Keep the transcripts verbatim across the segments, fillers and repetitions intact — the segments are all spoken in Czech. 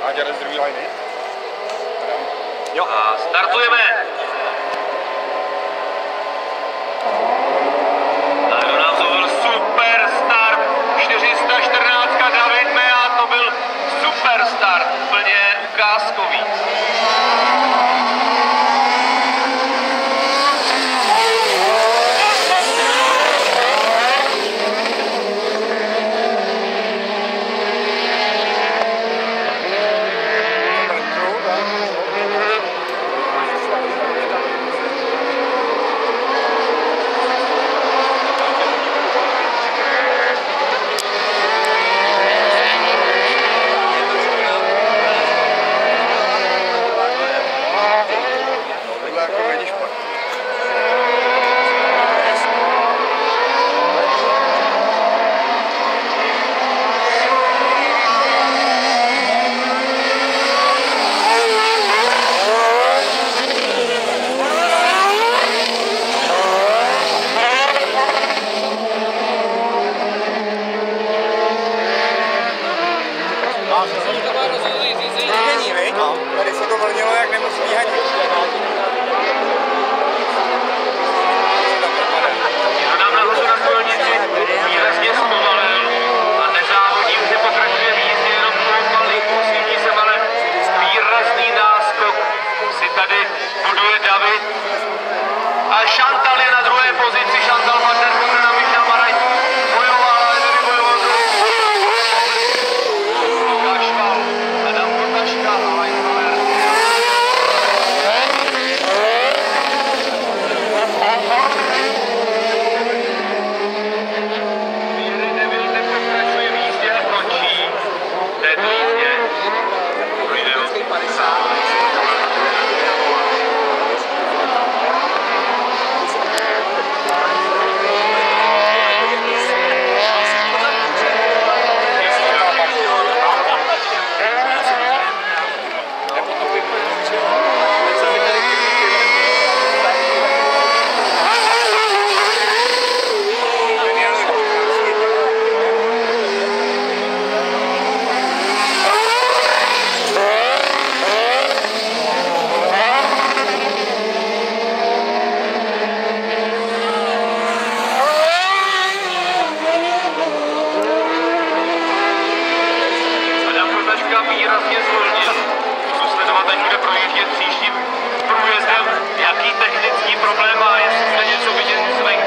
A dělá z druhé liney? Jo. A startujeme! Tady nám to byl super start. čtyři sta čtrnáct David Mea, to byl super start, úplně ukázkový. Tady se to vlnilo jak nemocný hadí. Kdo nám nahoře na silnici výrazně zpomalil a nezávodí už nepokračuje v jízdě, jenom pomalý, posílí se ale výrazný náskok si tady buduje David. A Chantal je na druhé pozici, Chantal Fander, na Michal Maraj bojoval, ale nevybojoval druhou. Lukáš Val, Adam Kotaška, Alain Feller. Míry Neville nepokračuje v jízdě a končí v této jízdě. Projde o padesát. Výrazně zvolnil. Musím sledovat, až bude projíždět příštím průjezdem, jaký technický problém má, jestli se něco vidět zvenku.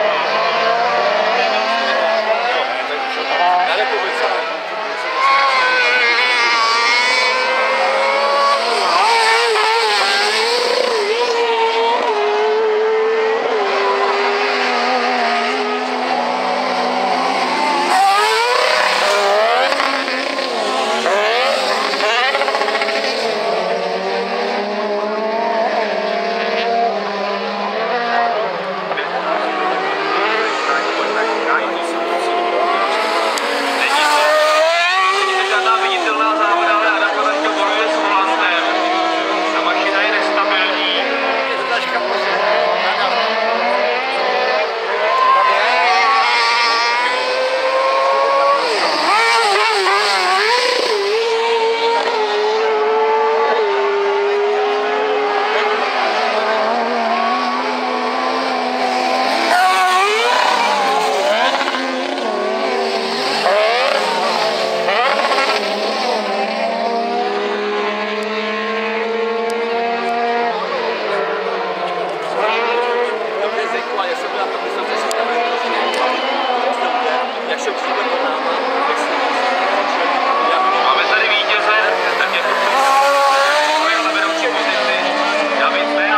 Máme tady vítěze, tak je to na vedoucí pozici David Mea.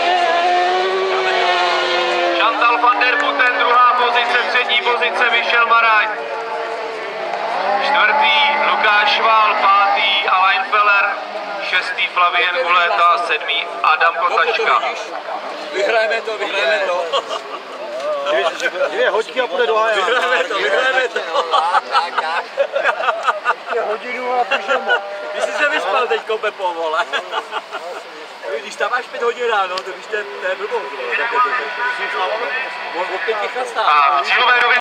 Chantal van der Putten, druhá pozice, třetí pozice Michal Maraj. Čtvrtý Lukáš Val, pátý Alain Feller, šestý Flavien Guleta, sedmý Adam Kotaška. Vyhrajeme to, vyhrajeme to. Dvě hoďky a půjde do hája. Vyhrajeme to, vyhrajeme to. Tak, tak. Je hodinu a píšeme. Ty jsi se vyspal teďko, Pepo, vole. Když tam máš pět hodin ráno, to víš, to je blbou. On od pěti chlastá. A v cílové rovině